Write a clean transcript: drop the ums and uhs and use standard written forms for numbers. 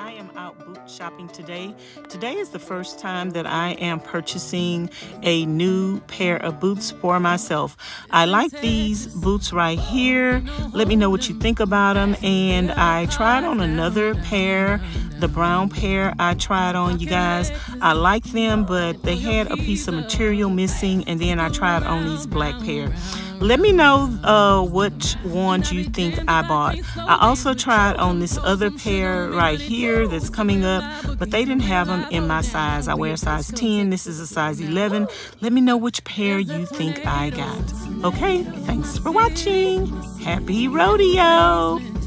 I am out boot shopping today. Today is the first time that I am purchasing a new pair of boots for myself. I like these boots right here. Let me know what you think about them. And I tried on another pair, the brown pair I tried on, you guys. I like them, but they had a piece of material missing, and then I tried on these black pair. Let me know which ones you think I bought. I also tried on this other pair right here that's coming up, but they didn't have them in my size. I wear size 10. This is a size 11. Let me know which pair you think I got. Okay, thanks for watching. Happy rodeo.